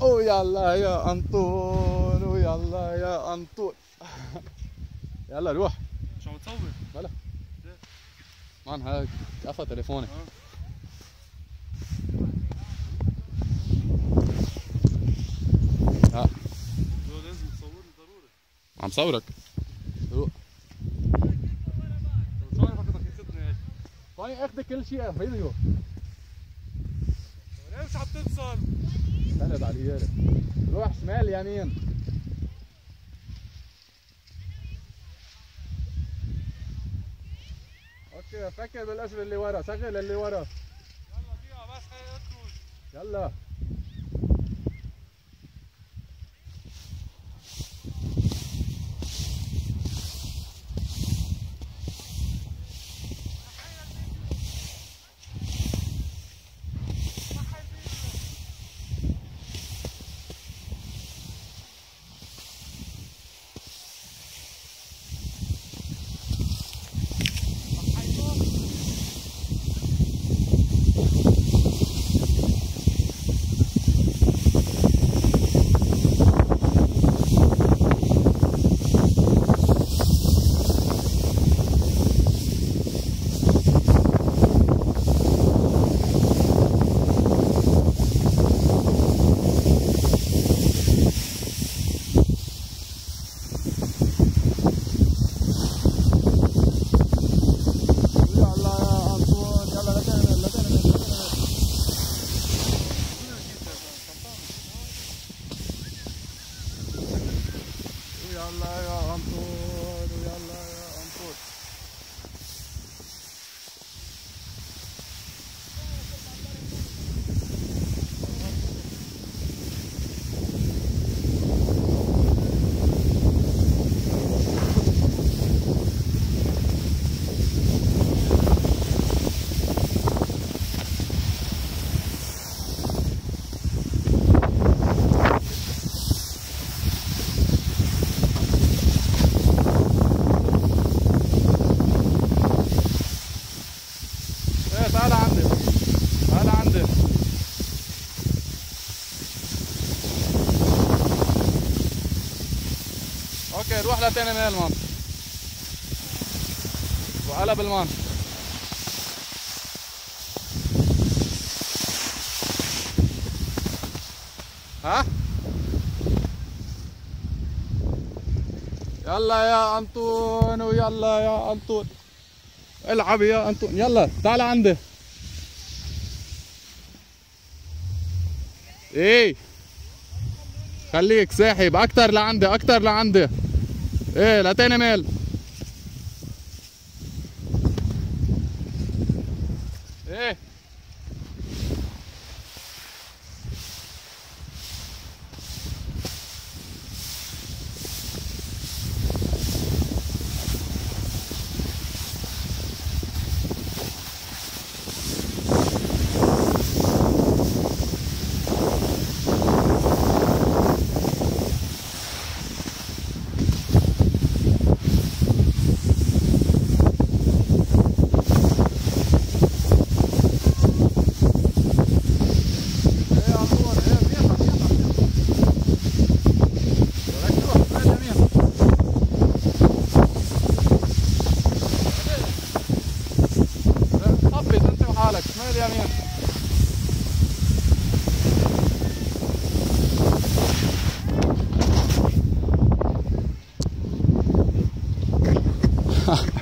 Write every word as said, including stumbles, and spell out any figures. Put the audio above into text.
ويلا يا انطون ويلا يا انطون. يلا روح. مش عم تصور؟ بلا مان هاك قفا تليفوني. ها لازم تصورني ضروري. عم صورك. روح. شو عرفك بدك تاخذني هيك؟ طيب اخذ كل شيء فيديو. ليش عم تنصل؟ سند على اليارة. روح شمال يمين. اوكي فكر بالقشر اللي ورا، شغل اللي ورا. يلا فيها بس هي اخرج. يلا. يلا يا انطون ويلا يا انطون. تعال عندي تعال عندي. اوكي روح لتاني ميل مان وقلب المان. ها يلا يا انطون ويلا يا انطون. العب يا انطون. يلا تعال عندي. ايه خليك ساحب اكتر لعندي اكتر لعندي. ايه لتاني ميل. ايه حالك شمال يمين. Ha